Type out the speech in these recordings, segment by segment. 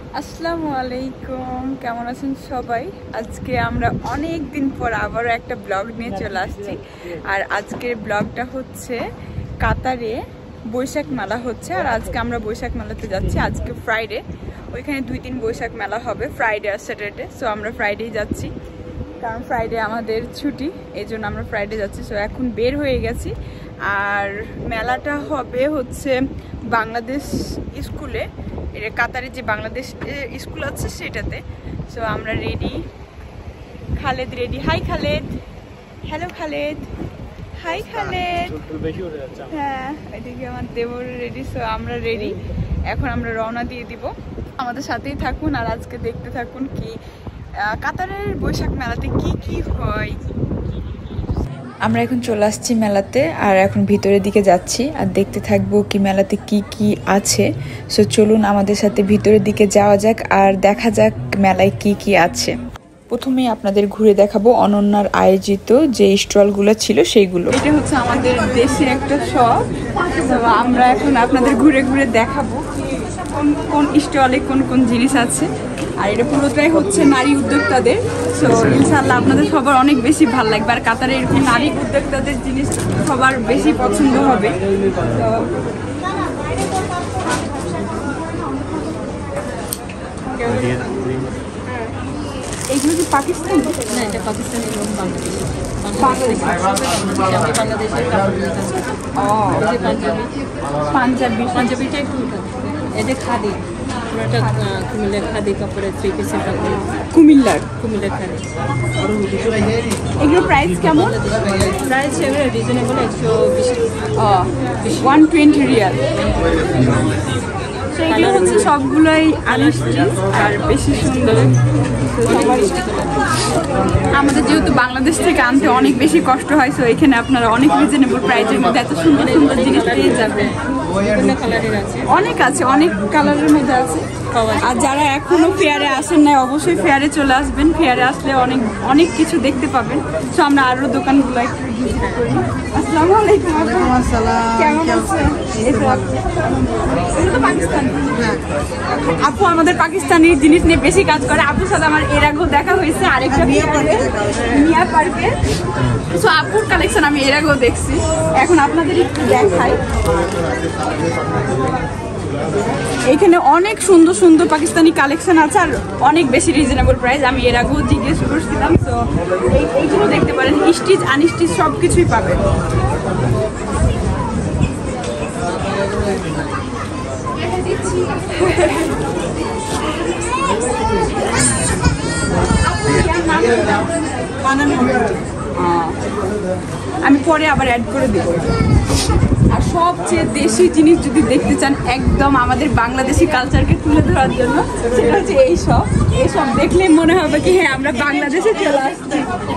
আসসালামু আলাইকুম, কেমন আছেন সবাই? আজকে আমরা অনেক দিন পর আবারও একটা ব্লগ নিয়ে চলে আসছি। আর আজকের ব্লগটা হচ্ছে কাতারে বৈশাখ মেলা হচ্ছে। আর আজকে আমরা বৈশাখ মেলাতে যাচ্ছি। আজকে ফ্রাইডে, ওইখানে 2-3 বৈশাখ মেলা হবে, ফ্রাইডে আর স্যাটারডে। সো আমরা ফ্রাইডেই যাচ্ছি, কারণ ফ্রাইডে আমাদের ছুটি, এই জন্য আমরা ফ্রাইডে যাচ্ছি। সো এখন বের হয়ে গেছি। আর মেলাটা হবে হচ্ছে বাংলাদেশ স্কুলে, কাতারে যে বাংলাদেশ স্কুল আছে সেটাতে। সো আমরা ready, Khaled ready. Hi Khaled. Hello Khaled. Hi Khaled. হ্যাঁ, এদিকে আমার দেবর রেডি। সো আমরা রেডি, এখন আমরা রওনা দিয়ে দিব। আমাদের সাথেই থাকুন আর আজকে দেখতে থাকুন কি কাতারের বৈশাখ মেলাতে কি কি হয়। আমরা এখন চলে আসছি মেলাতে, আর এখন ভিতরের দিকে যাচ্ছি আর দেখতে থাকবো কি মেলাতে কি কি আছে। সো চলুন আমাদের সাথে ভিতরের দিকে যাওয়া যাক আর দেখা যাক মেলায় কি কি আছে। প্রথমেই আপনাদের ঘুরে দেখাবো অনন্যার আয়োজিত যে স্টলগুলো ছিল সেইগুলো। এটা হচ্ছে আমাদের দেশে একটা শপ। আমরা এখন আপনাদের ঘুরে ঘুরে দেখাবো কোন কোন স্টলে কোন কোন জিনিস আছে। আর এটা পুরোটাই হচ্ছে নারী উদ্যোক্তাদের। সো ইনশাআল্লাহ আপনাদের সবার অনেক বেশি ভালো লাগবে। আর কাতারে এরকম নারী উদ্যোক্তাদের জিনিস সবার বেশি পছন্দ হবে। এইগুলো কি পাকিস্তান? না, এটা পাকিস্তানি এবং বাংলাদেশি। পাঞ্জাবি। পাঞ্জাবিটা একটু এটা খাদি, এটা কুমিল্লার খাদি কাপড়ের 3 পিসের কাপড়। কুমিল্লার খাদি। এগুলো প্রাইস কেমন? প্রাইস এগুলো রিজনেবল, 120 রিয়াল। এগুলো হচ্ছে সবগুলোই আনস্টিচ আর বেশি সুন্দর। আমাদের যেহেতু বাংলাদেশ থেকে আনতে অনেক বেশি কষ্ট হয়, সো এখানে আপনারা অনেক রিজনেবল প্রাইসের মধ্যে এত সুন্দর সুন্দর জিনিস পেয়ে যাবেন। অনেক আছে, অনেক কালারের মধ্যে আছে। আর যারা এখনো ফেয়ারে আসেন নাই, অবশ্যই ফেয়ারে চলে আসবেন। ফেয়ারে আসলে অনেক অনেক কিছু দেখতে পাবেন। সো আমরা আরো দোকানগুলো একটু ভিজিট করি। আসসালামু আলাইকুম। কেমন আছেন? আপু আমাদের পাকিস্তানি জিনিস নিয়ে বেশি কাজ করে। আপুর সাথে আমার এর আগেও দেখা হয়েছে আরেকটা মিয়া পার্কে। সো আপুর কালেকশন আমি এর আগেও দেখছি। এখন আপনাদের একটু দেখাই। এইখানে অনেক সুন্দর সুন্দর পাকিস্তানি কালেকশন আছে আর অনেক বেশি রিজনেবল প্রাইস। আমি এর আগেও জিজ্ঞেস করছিলাম। তো এইগুলো দেখতে পারেন, স্টিচ আনস্টিচ সব কিছুই পাবেন। আমি পরে আবার অ্যাড করে দেব। আর সবচেয়ে দেশি জিনিস যদি দেখতে চান, একদম আমাদের বাংলাদেশি কালচারকে তুলে ধরার জন্য, সেটা হচ্ছে এইসব দেখলে মনে হবে কি হ্যাঁ আমরা বাংলাদেশে চলে আসছি।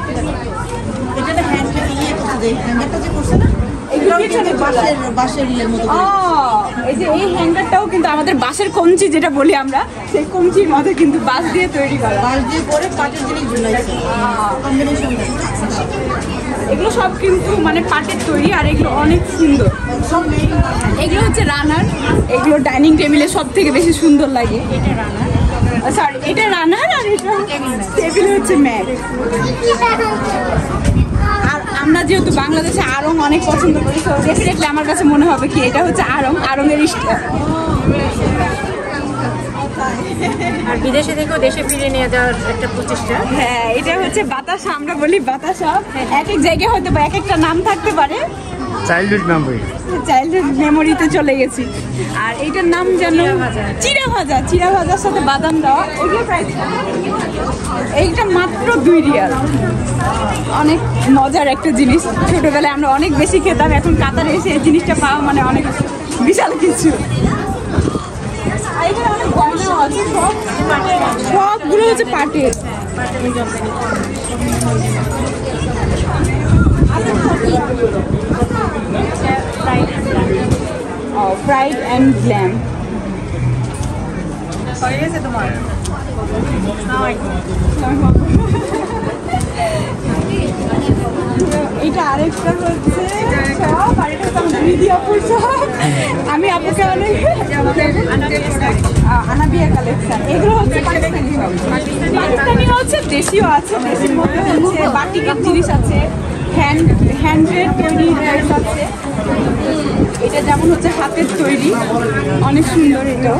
এই যে এই হ্যাঙ্গারটাও কিন্তু আমাদের বাঁশের কঞ্চি যেটা বলি আমরা, সেই কঞ্চির মধ্যে কিন্তু বাঁশ দিয়ে তৈরি করা। এগুলো সব কিন্তু মানে পাটের তৈরি আর এগুলো অনেক সুন্দর। এগুলো হচ্ছে রানার, এগুলো ডাইনিং টেবিলে সব থেকে বেশি সুন্দর লাগে। সরি, এটা রানার আর এটা টেবিলে হচ্ছে ম্যাট। আর আমরা যেহেতু বাংলাদেশে আড়ং অনেক পছন্দ করি, তো ডেফিনেটলি আমার কাছে মনে হবে কি এটা হচ্ছে আড়ংয়ের আর বিদেশে থেকেও দেশে ফিরে নিয়ে যাওয়ার একটা প্রচেষ্টা। হ্যাঁ, এটা হচ্ছে বাতাসা, আমরা বলি বাতাসা। এক এক জায়গায় হয়তো বা এক একটা নাম থাকতে পারে। চাইল্ডহুড মেমোরিতে চলে গেছি। আর এইটার নাম যেন চিড়া ভাজার সাথে বাদাম দেওয়া। এগুলো প্রাইস এইটা মাত্র 2 রিয়াল। অনেক মজার একটা জিনিস। ছোটবেলায় আমরা অনেক বেশি খেতাম, এখন কাতারে এসে এই জিনিসটা পাওয়া মানে অনেক বিশাল কিছু। সবগুলো হচ্ছে পাটের। ফ্রাইড অ্যান্ড গ্ল্যাম হয়ে গেছে তোমার। এটা আরেকটা হচ্ছে সব, আর এটা হচ্ছে দিদি আপুর সব। আমি আপুকে অনেক আনাবিয়া কালেকশন পাকিস্তান, এগুলো হচ্ছে পাকিস্তানি সব। পাকিস্তানি হচ্ছে, দেশিও আছে, দেশির মধ্যে হচ্ছে বাটিকের জিনিস আছে, হ্যান্ডমেড তৈরি ড্রেস আছে। এটা যেমন হচ্ছে হাতের তৈরি, অনেক সুন্দর। এটাও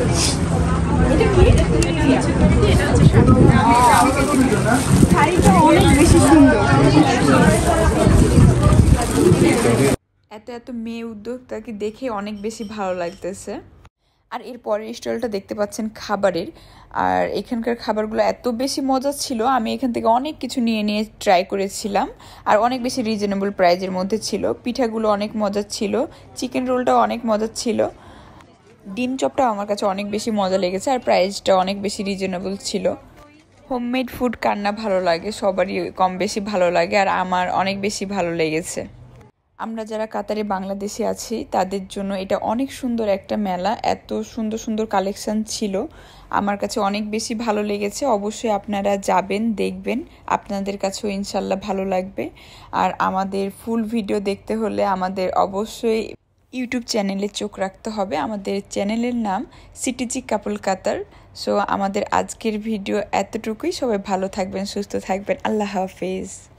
শাড়িটা অনেক বেশি সুন্দর। এত এত মেয়ে উদ্যোক্তাকে দেখে অনেক বেশি ভালো লাগতেছে। আর এর পরের স্টলটা দেখতে পাচ্ছেন খাবারের, আর এখানকার খাবারগুলো এত বেশি মজা ছিল, আমি এখান থেকে অনেক কিছু নিয়ে ট্রাই করেছিলাম, আর অনেক বেশি রিজনেবল প্রাইজের মধ্যে ছিল। পিঠাগুলো অনেক মজার ছিল, চিকেন রোলটাও অনেক মজার ছিল, ডিম চপটাও আমার কাছে অনেক বেশি মজা লেগেছে, আর প্রাইসটা অনেক বেশি রিজনেবল ছিল। হোমমেড ফুড কার না ভালো লাগে, সবারই কম বেশি ভালো লাগে, আর আমার অনেক বেশি ভালো লেগেছে। আমরা যারা কাতারে বাংলাদেশে আছি তাদের জন্য এটা অনেক সুন্দর একটা মেলা, এত সুন্দর সুন্দর কালেকশন ছিল, আমার কাছে অনেক বেশি ভালো লেগেছে। অবশ্যই আপনারা যাবেন, দেখবেন, আপনাদের কাছেও ইনশাল্লাহ ভালো লাগবে। আর আমাদের ফুল ভিডিও দেখতে হলে আমাদের অবশ্যই ইউটিউব চ্যানেলে চোখ রাখতে হবে। আমাদের চ্যানেলের নাম সিটিজি কাপল কাতার। সো আমাদের আজকের ভিডিও এতটুকুই। সবাই ভালো থাকবেন, সুস্থ থাকবেন। আল্লাহ হাফেজ।